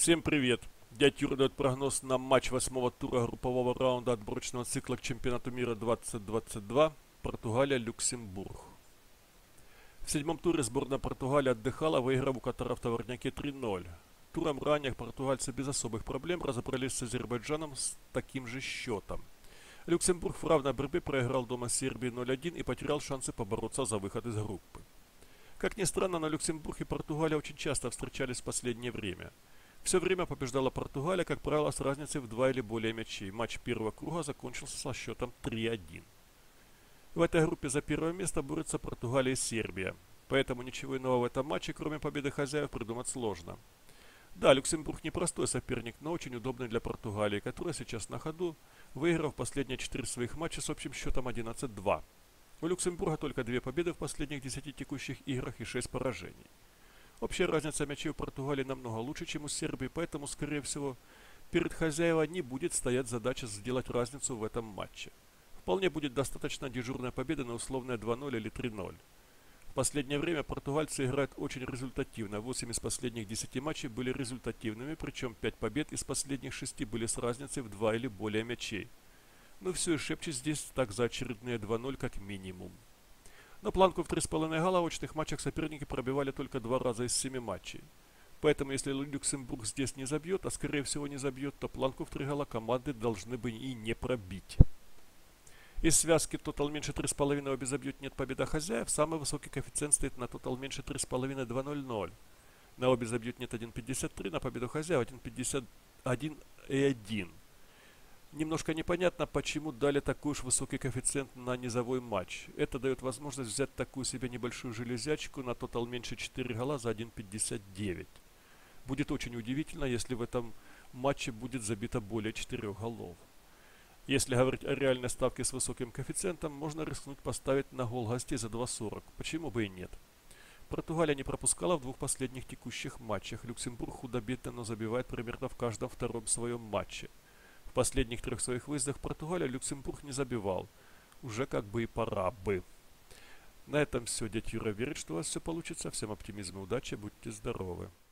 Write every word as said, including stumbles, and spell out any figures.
Всем привет! Дядь Юра дает прогноз на матч восьмого тура группового раунда отборочного цикла к чемпионату мира двадцать двадцать два Португалия-Люксембург. В седьмом туре сборная Португалии отдыхала, выиграв у Катара в Товарняке три ноль. Туром ранее португальцы без особых проблем разобрались с Азербайджаном с таким же счетом. Люксембург в равной борьбе проиграл дома Сербии ноль один и потерял шансы побороться за выход из группы. Как ни странно, но Люксембург и Португалия очень часто встречались в последнее время. Все время побеждала Португалия, как правило, с разницей в два или более мячей. Матч первого круга закончился со счетом три один. В этой группе за первое место борются Португалия и Сербия. Поэтому ничего иного в этом матче, кроме победы хозяев, придумать сложно. Да, Люксембург непростой соперник, но очень удобный для Португалии, которая сейчас на ходу, выиграв последние четыре своих матча с общим счетом одиннадцать два. У Люксембурга только две победы в последних десяти текущих играх и шесть поражений. Общая разница мячей у Португалии намного лучше, чем у Сербии, поэтому, скорее всего, перед хозяева не будет стоять задача сделать разницу в этом матче. Вполне будет достаточно дежурной победы на условное два ноль или три ноль. В последнее время португальцы играют очень результативно. восемь из последних десяти матчей были результативными, причем пять побед из последних шести были с разницей в два или более мячей. Ну все, и шепчет здесь так за очередные два ноль как минимум. Но планку в три с половиной гола в очных матчах соперники пробивали только два раза из семи матчей. Поэтому если Люксембург здесь не забьет, а скорее всего не забьет, то планку в три гола команды должны бы и не пробить. Из связки тотал меньше три с половиной обе забьют нет победа хозяев, самый высокий коэффициент стоит на тотал меньше три с половиной два ноль ноль. На обе забьют нет один пятьдесят три, на победу хозяев один пятьдесят один и один. Немножко непонятно, почему дали такой уж высокий коэффициент на низовой матч. Это дает возможность взять такую себе небольшую железячку на тотал меньше четыре гола за один пятьдесят девять. Будет очень удивительно, если в этом матче будет забито более четырех голов. Если говорить о реальной ставке с высоким коэффициентом, можно рискнуть поставить на гол гостей за два сорок. Почему бы и нет? Португалия не пропускала в двух последних текущих матчах. Люксембург худо-бедно, но забивает примерно в каждом втором своем матче. В последних трех своих выездах Португалия Люксембург не забивал. Уже как бы и пора бы. На этом все. Дядь Юра верит, что у вас все получится. Всем оптимизма и удачи. Будьте здоровы.